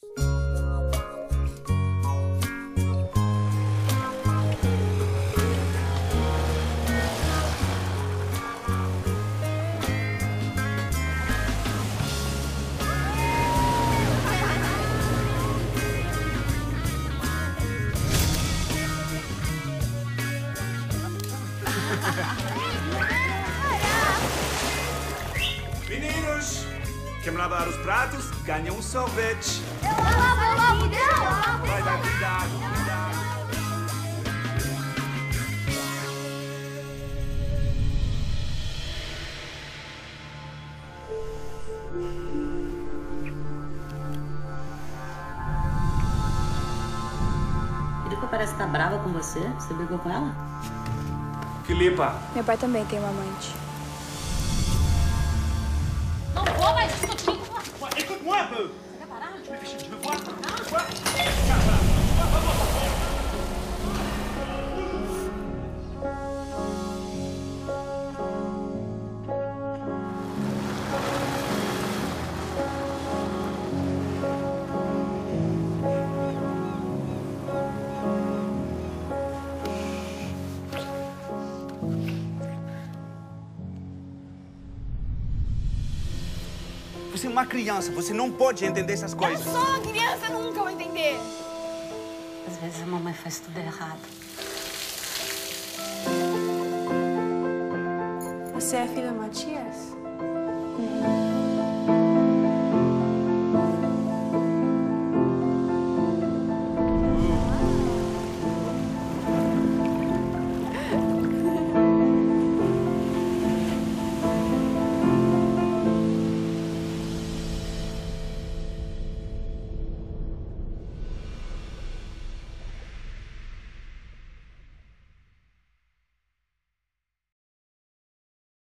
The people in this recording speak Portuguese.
Meninos, quem lavar os pratos ganha um sorvete. Eu lavo, não! Vai dar cuidado, cuidado. Filipa parece estar brava com você. Você brigou com ela? Filipa. Meu pai também tem uma amante. Não vou mais discutir com você. Écoute-moi un peu. Você quer parar? Je veux voir. Você é uma criança, você não pode entender essas coisas. Eu sou uma criança, eu nunca vou entender. Às vezes a mamãe faz tudo errado. Você é filha de uma tia?